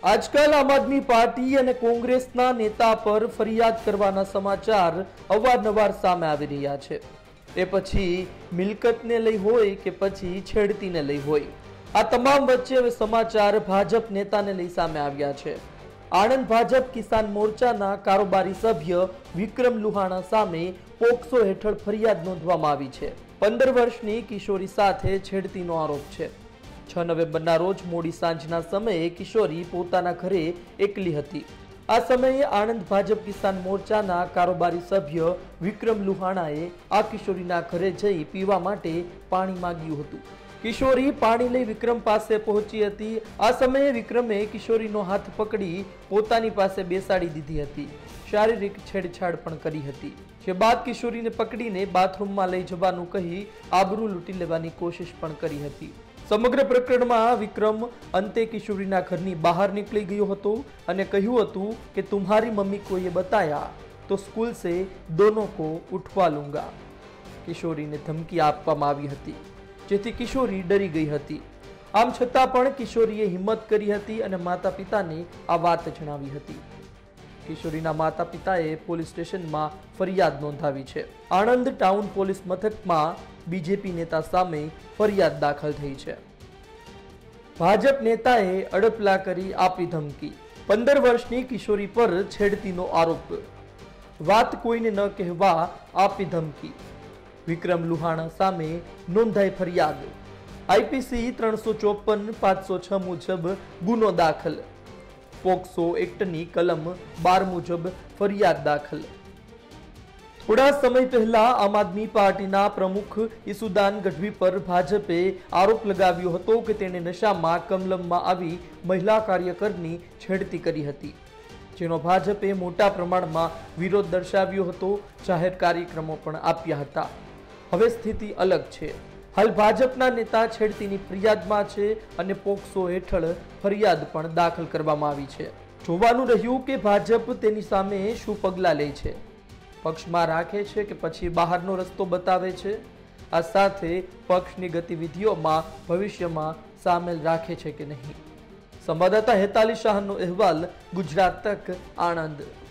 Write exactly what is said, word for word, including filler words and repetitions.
આજકાલ આમ આદમી પાર્ટી અને કોંગ્રેસના નેતા પર ફરિયાદ કરવાના સમાચાર અવારનવાર સામે આવી રહ્યા છે। એ પછી મિલકતને લઈ હોય કે પછી છેડતીને લઈ હોય, આ તમામ વચ્ચે હવે સમાચાર ભાજપ નેતાને લઈ સામે આવ્યા છે। આણંદ ભાજપ કિસાન મોરચાના કારોબારી સભ્ય વિક્રમ લુહાણા સામે પોક્સો હેઠળ ફરિયાદ નોંધવામાં આવી છે। પંદર વર્ષની કિશોરી સાથે છેડતીનો આરોપ છે। છ નવેમ્બરના રોજ મોડી સાંજના સમયે કિશોરી પોતાના ઘરે એકલી હતી। આ સમયે આણંદ ભાજપ કિસાન મોરચાના કારોબારી સભ્ય વિક્રમ લુહાણાએ આ કિશોરીના ઘરે જઈ પીવા માટે પાણી માંગ્યું હતું। કિશોરી પાણી લઈ વિક્રમ પાસે પહોંચી હતી। આ સમયે વિક્રમે કિશોરીનો હાથ પકડી પોતાની પાસે બેસાડી દીધી હતી। શારીરિક છેડછાડ પણ કરી હતી, જે બાદ કિશોરીને પકડીને બાથરૂમમાં લઈ જવાનું કહી આબરૂ લૂંટી લેવાની કોશિશ પણ કરી હતી। સમગ્ર પ્રકરણમાં વિક્રમ અંતે કિશોરીના ઘરની બહાર નીકળી ગયો હતો અને કહ્યું હતું કે तुम्हारी मम्मी को ये बताया तो स्कूल से दोनों को उठवा लूंगा। કિશોરીને ધમકી આપવામાં આવી હતી, જેથી કિશોરી ડરી ગઈ હતી। આમ છતાં પણ કિશોરીએ હિંમત કરી હતી અને માતા પિતાને આ વાત જણાવી હતી। કિશોરીના માતા પિતાએ પોલીસ સ્ટેશનમાં ફરિયાદ નોંધાવી છે। આણંદ ટાઉન પોલીસ મથકમાં બીજેપી નેતા સામે ફરિયાદ દાખલ થઈ છે। ભાજપ નેતાએ અડપલા કરી આપી ધમકી, પંદર વર્ષની કિશોરી પર છેડતીનો આરોપ, વાત કોઈને ન કહેવા આપી ધમકી। વિક્રમ લુહાણા સામે નોંધાઈ ફરિયાદ। આઈપીસી ત્રણસો ચોપન પાંચસો છ મુજબ ગુનો દાખલ। પોક્સો એક્ટની કલમ બાર મુજબ ફરિયાદ દાખલ। થોડા સમય પહેલા આમ આદમી પાર્ટીના પ્રમુખ ઈસુદાન ગઢવી પર ભાજપે આરોપ લગાવ્યો હતો કે તેણે નશામાં કમલમમાં આવી મહિલા કાર્યકરની છેડતી કરી હતી, જેનો ભાજપે મોટા પ્રમાણમાં વિરોધ દર્શાવ્યો હતો। જાહેર કાર્યક્રમો પણ આપ્યા હતા। હવે સ્થિતિ અલગ છે। હાલ ભાજપના નેતા છેડતીની ફરિયાદમાં છે અને પોક્સો હેઠળ ફરિયાદ પણ દાખલ કરવામાં આવી છે। જોવાનું રહ્યું કે ભાજપ તેની સામે શું પગલાં લે છે, પક્ષમાં રાખે છે કે પછી બહારનો રસ્તો બતાવે છે। આ સાથે પક્ષની ગતિવિધિઓમાં ભવિષ્યમાં સામેલ રાખે છે કે નહીં। સંવાદદાતા હેતાલી શાહનો અહેવાલ, ગુજરાત તક, આણંદ।